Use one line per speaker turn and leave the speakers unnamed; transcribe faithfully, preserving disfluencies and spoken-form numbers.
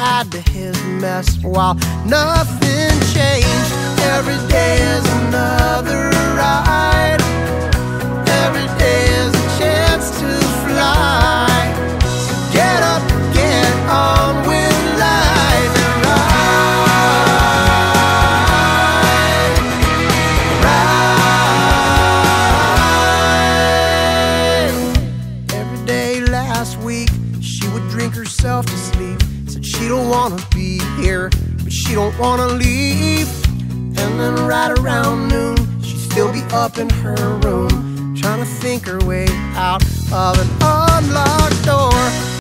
add to his mess while nothing changed. Every day is another ride. Every day is a chance to fly. So get up, get on with life and ride, ride. Every day last week she would drink herself to sleep. Said she don't wanna be here, but she don't wanna leave. And then right around noon she'd still be up in her room, trying to think her way out of an unlocked door.